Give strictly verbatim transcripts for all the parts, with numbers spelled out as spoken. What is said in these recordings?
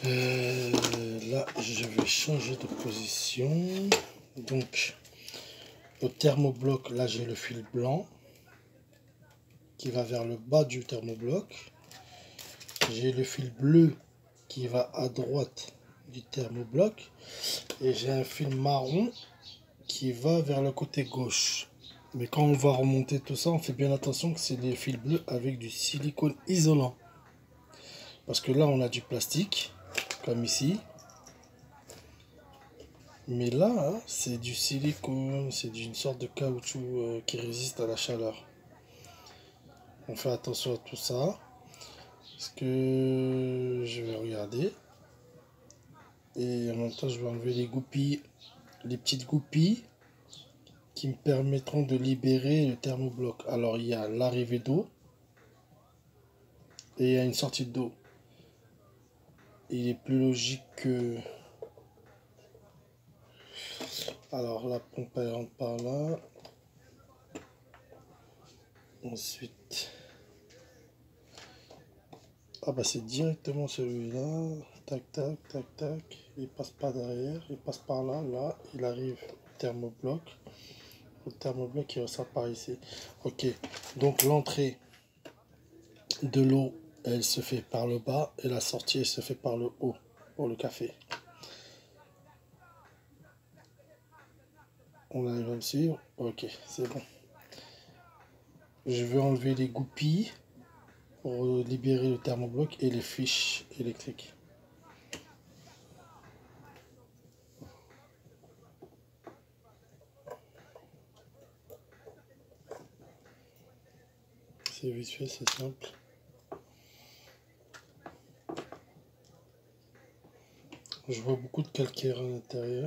Euh, là, je vais changer de position. Donc, au thermobloc, là, j'ai le fil blanc qui va vers le bas du thermobloc. J'ai le fil bleu qui va à droite du thermobloc. Et j'ai un fil marron qui va vers le côté gauche. Mais quand on va remonter tout ça, on fait bien attention que c'est des fils bleus avec du silicone isolant. Parce que là, on a du plastique, comme ici. Mais là, hein, c'est du silicone, c'est d'une sorte de caoutchouc euh, qui résiste à la chaleur. On fait attention à tout ça. Parce que je vais regarder. Et en même temps, je vais enlever les goupilles, les petites goupilles qui me permettront de libérer le thermobloc. Alors, il y a l'arrivée d'eau et il y a une sortie d'eau. Il est plus logique que... Alors, la pompe, elle rentre par là. Ensuite... Ah bah c'est directement celui-là. Tac, tac, tac, tac. Il passe pas derrière. Il passe par là. Là, il arrive au thermobloc. Le thermobloc, il ressort par ici. Ok. Donc, l'entrée de l'eau, elle se fait par le bas. Et la sortie, elle se fait par le haut. Pour le café. On arrive à me suivre. Ok, c'est bon. Je vais enlever les goupilles pour libérer le thermobloc et les fiches électriques. C'est vite fait, c'est simple. Je vois beaucoup de calcaire à l'intérieur.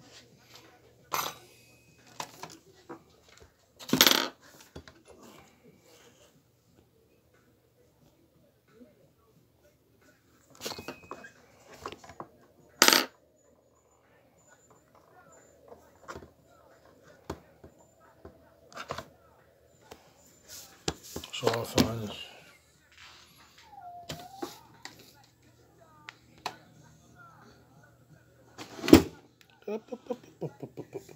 Je vais refaire un... Hop, hop, hop, hop, hop, hop, hop.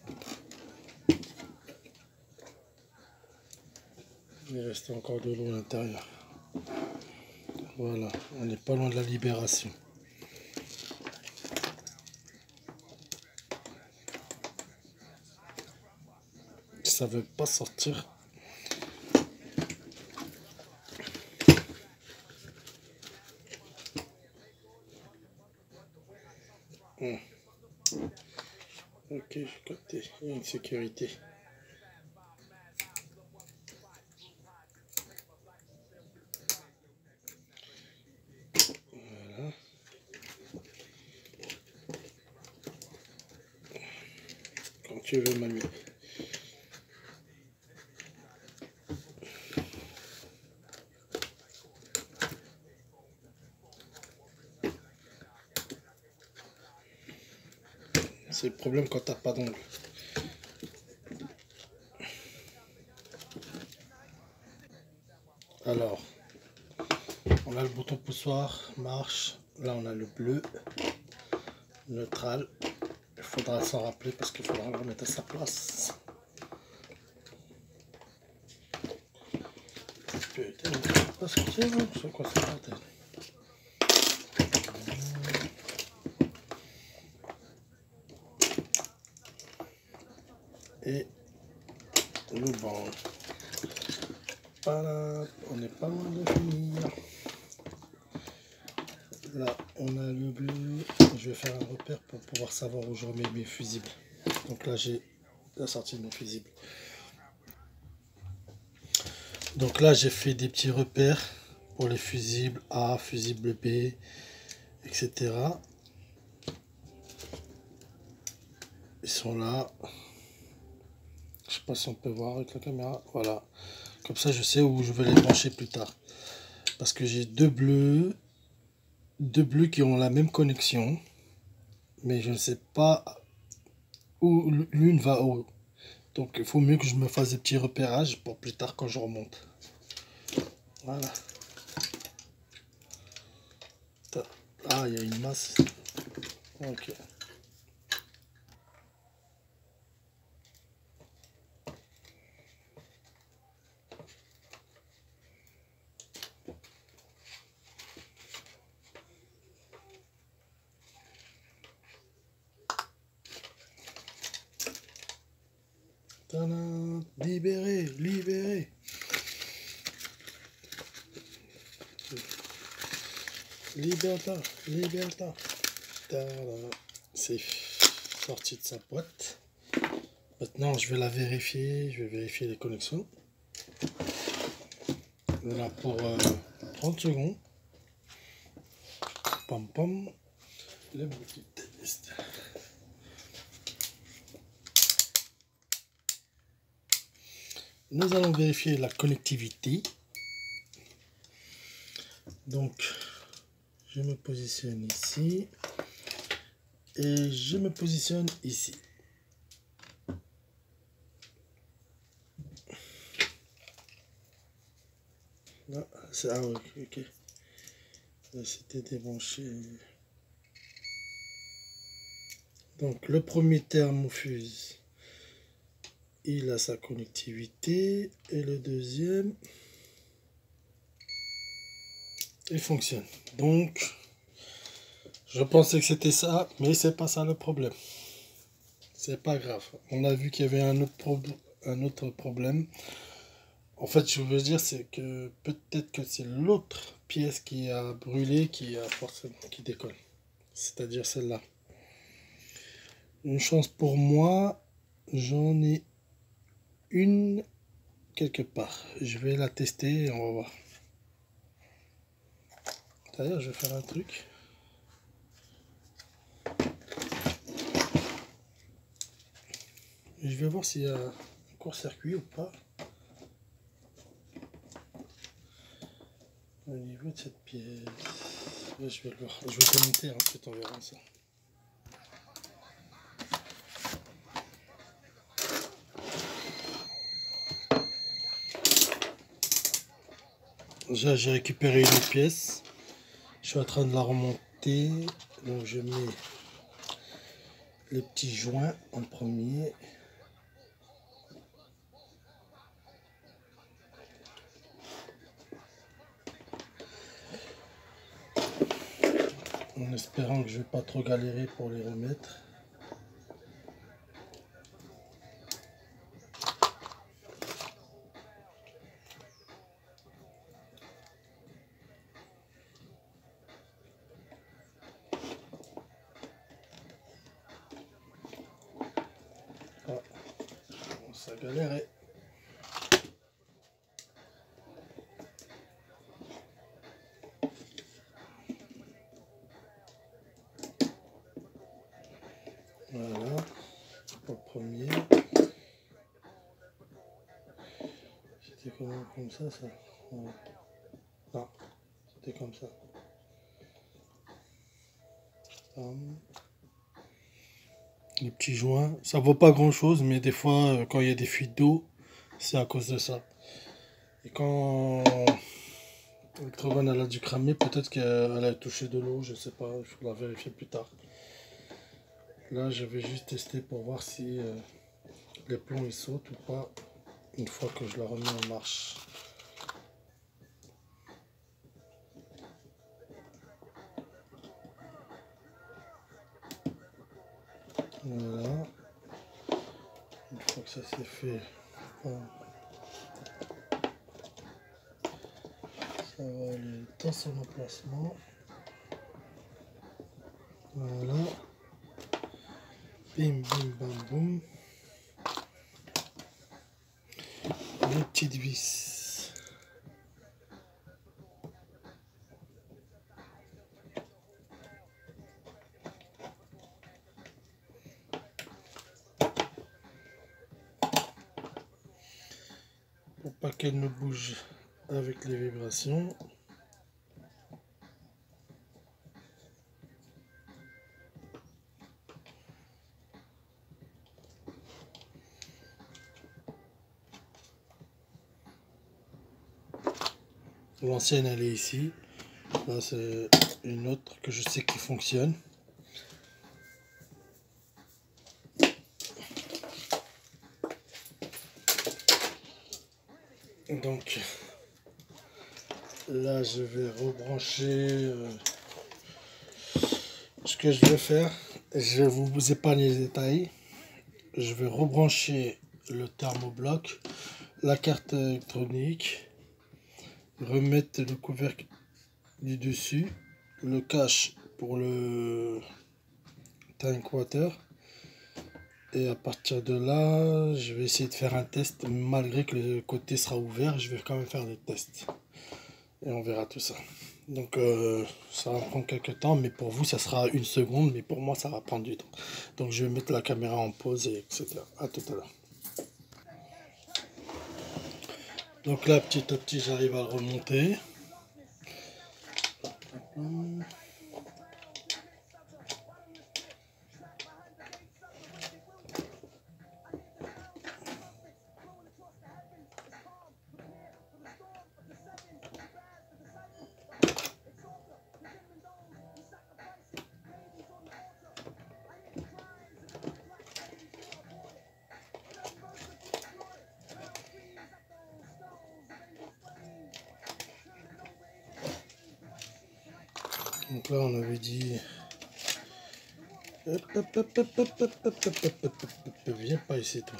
Il reste encore de l'eau à l'intérieur. Voilà, on n'est pas loin de la libération. Ça veut pas sortir. Hum. Ok, j'ai capté. Il y a une sécurité. Voilà. Quand tu veux, mamie. C'est le problème quand t'as pas d'ongle. Alors, on a le bouton poussoir, marche. Là, on a le bleu, neutral. Il faudra s'en rappeler parce qu'il faudra le remettre à sa place. Putain, on peut pas sortir, hein. C'est quoi ça, bordel? Et le banc. Voilà, on n'est pas loin de finir. Là, on a le bleu. Je vais faire un repère pour pouvoir savoir où je remets mes fusibles. Donc là, j'ai la sortie de mes fusibles. Donc là, j'ai fait des petits repères pour les fusibles A, fusible B, et cetera. Ils sont là. Je sais pas si on peut voir avec la caméra. Voilà. Comme ça, je sais où je vais les brancher plus tard. Parce que j'ai deux bleus. Deux bleus qui ont la même connexion. Mais je ne sais pas où l'une va où. Donc il faut mieux que je me fasse des petits repérages pour plus tard quand je remonte. Voilà. Là, Ah, il y a une masse. Ok. Tadam, libéré, libéré. Liberta, liberta. C'est sorti de sa boîte. Maintenant, je vais la vérifier. Je vais vérifier les connexions. Voilà pour euh, trente secondes. Pam pam. Le petit test. Nous allons vérifier la connectivité. Donc, je me positionne ici. Et je me positionne ici. Là, c'est ah oui, ok. Là, c'était débranché. Donc, le premier thermofuse, il a sa connectivité. Et le deuxième, il fonctionne. Donc, je pensais que c'était ça, mais c'est pas ça le problème. C'est pas grave. On a vu qu'il y avait un autre, pro un autre problème. En fait, je veux dire, c'est que peut-être que c'est l'autre pièce qui a brûlé, qui a forcément qui décolle. C'est-à-dire celle-là. Une chance pour moi, j'en ai une quelque part. Je vais la tester et on va voir. D'ailleurs, je vais faire un truc. Je vais voir s'il y a un court-circuit ou pas. Au niveau de cette pièce. Là, je vais le voir. Je vais commenter, hein, peut-être on verra ça. Déjà, j'ai récupéré une autre pièce. Je suis en train de la remonter. Donc, je mets les petits joints en premier. En espérant que je ne vais pas trop galérer pour les remettre. Ah, ça galérait. Voilà, pour le premier. C'était comment comme ça, ça ouais. Non, c'était comme ça. Hum. Les petits joints, ça vaut pas grand chose, mais des fois, quand il y a des fuites d'eau, c'est à cause de ça. Et quand Trovan elle a dû cramer, peut-être qu'elle a touché de l'eau, je sais pas, il faut la vérifier plus tard. Là, je vais juste tester pour voir si euh, les plombs ils sautent ou pas une fois que je la remets en marche. Voilà. Une fois que ça c'est fait, ça va aller dans son emplacement. Voilà. Bim, bim, bam, boum. Les petites vis. Pour pas qu'elle ne bouge avec les vibrations. L'ancienne elle est ici. Là c'est une autre que je sais qui fonctionne. Donc là je vais rebrancher. Euh, ce que je vais faire, je vais vous épargner les détails. Je vais rebrancher le thermobloc, la carte électronique, remettre le couvercle du dessus, le cache pour le tank water. Et à partir de là, je vais essayer de faire un test. Malgré que le côté sera ouvert, je vais quand même faire des tests. Et on verra tout ça. Donc euh, ça va prendre quelques temps, mais pour vous ça sera une seconde, mais pour moi ça va prendre du temps. Donc je vais mettre la caméra en pause, et etc. À tout à l'heure. Donc là, petit à petit, j'arrive à le remonter. Donc là, on avait dit... Hop, hop, hop, hop, hop, hop, hop, hop, hop, hop, hop. Viens pas ici, toi.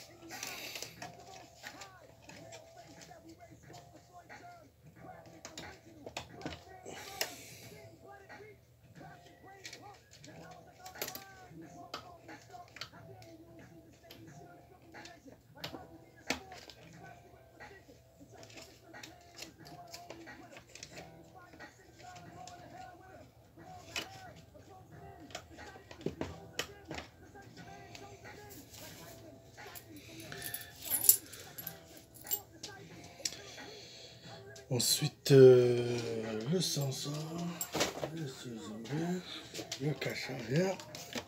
Ensuite, euh, le sensor, le sous-ouvert, le cache arrière.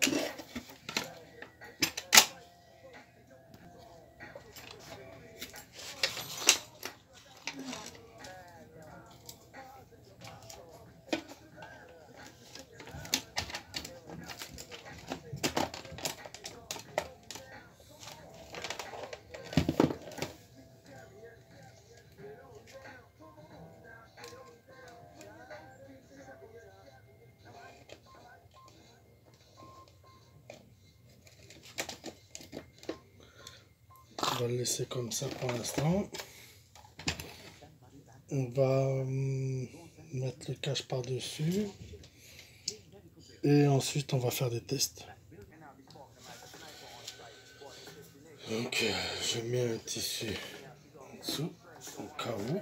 On va le laisser comme ça pour l'instant. On va hum, mettre le cache par-dessus. Et ensuite, on va faire des tests. Donc, euh, je mets un tissu en dessous, au cas où.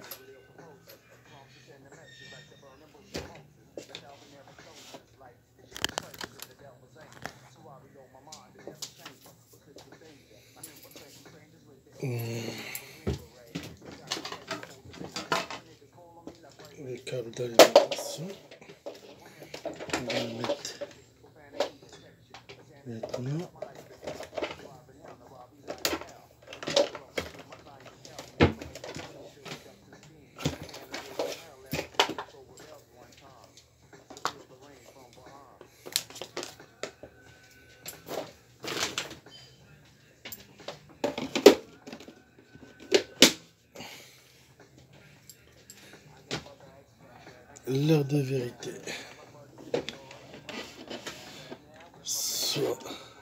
Hum. Les câbles d'alimentation. On va le mettre maintenant. L'heure de vérité. Soit